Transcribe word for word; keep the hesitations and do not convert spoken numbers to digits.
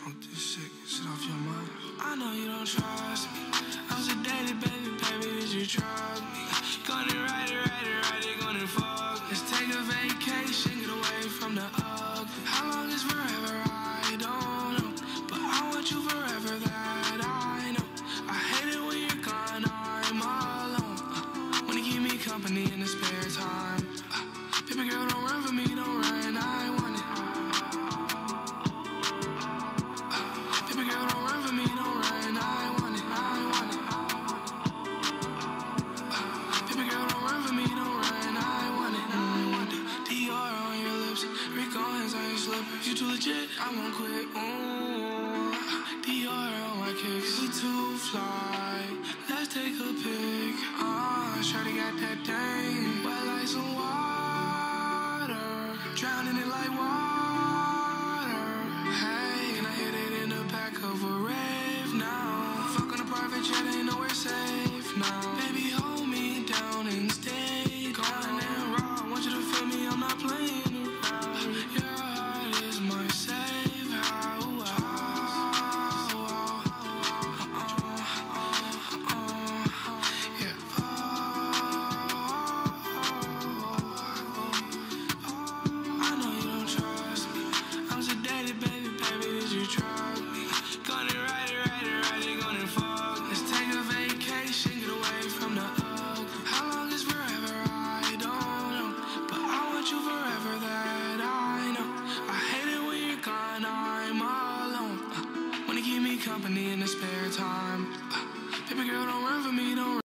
Smoke this shit, get shit off your mind. I know you don't trust me. I'm sedated, baby, baby, did you trust me? Gonna ride it, ride it, ride it, gonna fuck. Let's take a vacation, get away from the ugly. How long is forever? I don't know, but I want you forever, that I know. I hate it when you're gone, I'm alone. Uh, wanna keep me company in the spare time. Uh, baby girl, don't run for me, don't run, I want it. Baby girl, don't run for me, don't run, I want it, I want it. Uh, baby girl, don't run for me, don't run, I want it, I want it. D R on your lips, Rick on hands on your slippers. You too legit, I won't quit, ooh. D R on my kicks, we too fly, let's take a pic. Uh, shawty got that thing, wet like some water, drowning it like water. Hey, can I hit it in the back of a rave now? Fuck on a private jet, ain't nowhere safe now. Baby, hold me down and stay gone and raw. Want you to feel me, I'm not playing around. Your heart is my safe house. Yeah. I know you don't trust me. I'm sedated, baby, baby, did you trust me? Gonna ride it, ride it, ride it, gonna fuck. Let's take a vacation, get away from the ugly. How long is forever? I don't know, but I want you forever, that I know. I hate it when you're gone, I'm alone. Uh, wanna keep me company in the spare time. Uh, baby girl, don't run for me, don't run.